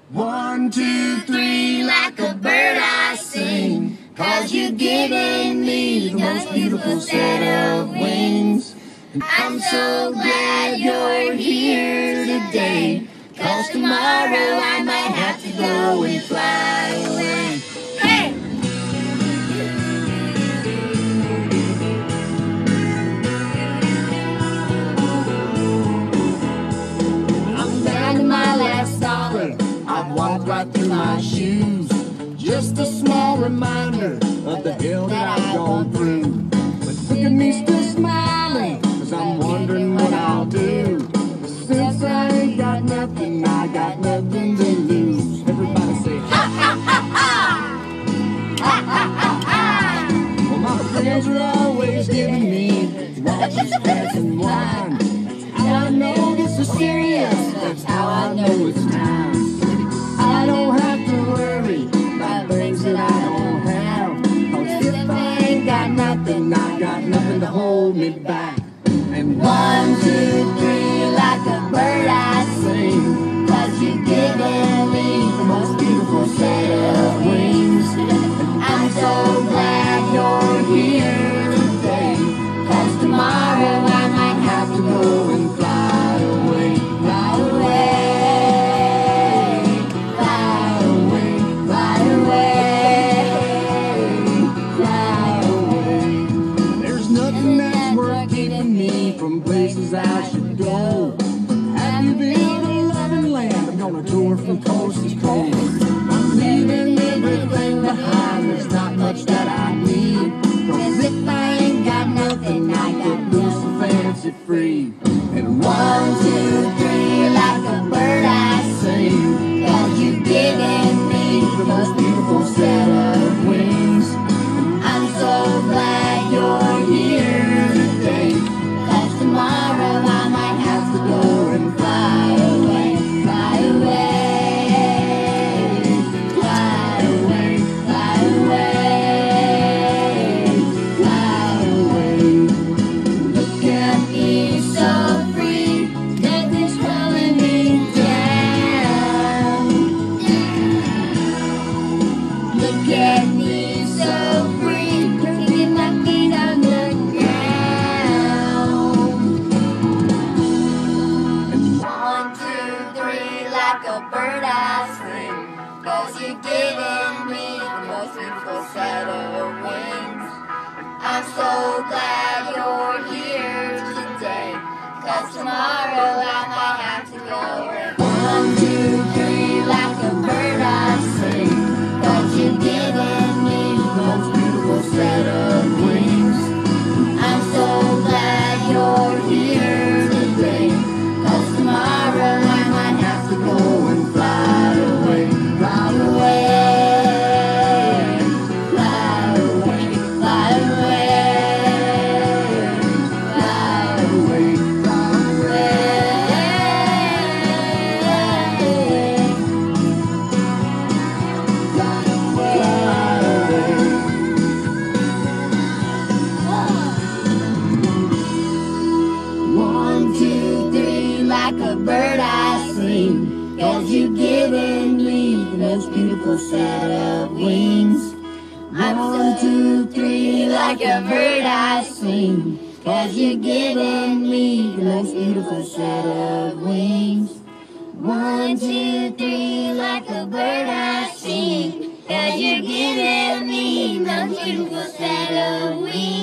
1, 2, 3, like a bird I sing, 'cause you've given me the most beautiful set of wings. I'm so glad you're here today, 'cause tomorrow I might have to go and fly away. Hey! I'm down to my last dollar. I've walked right through my shoes. Just a small reminder of the hell that I've gone through. But look at me still smiling, 'cause I'm wondering what I'll do. Since I ain't got nothing, I got nothing to lose. Everybody say ha ha ha ha! Ha ha ha ha! Well, my friends are always giving me watches, pants, and wine. And I know this is serious, that's how I know it's time. I don't have to worry about things that I don't have, 'cause if I ain't got nothing, I got nothing to hold me back. And 1, 2, 3, like a bird I sing, 'cause you've given me the most beautiful set of wings. And I'm so glad you're here today, 'cause tomorrow I might have to go and fly away, fly away. From places I should go. Have you been to loving land? I'm gonna tour from coast to coast. I'm leaving everything behind. There's not much that I need, 'cause if I ain't got nothing, I get loose and fancy free. And 1, 2, 3, like a bird I sing, 'cause you've given me the most beautiful set of wings. I'm so glad you're here today, tomorrow I might have to go and fly away, fly away, fly away, fly away, fly away. Look at me so free, nothing's holding me down. Look at me so free, can't get my feet on the like a bird I sing, 'cause you've given me the most beautiful set of wings. I'm so glad you're here today, 'cause tomorrow I might have to go. 1, 2, 3, like a bird I sing, 'cause you've given me the most beautiful set of wings. I'm so glad you're here today, 'cause tomorrow I might have to go and fly away, fly away, fly away, fly away, fly away, fly like a bird I sing, 'cause you've given me the most beautiful set of wings. 1, 2, 3, like a bird I sing, 'cause you've given me the most beautiful set of wings. 1, 2, 3, like a bird I sing, 'cause you're giving me the most beautiful set of wings.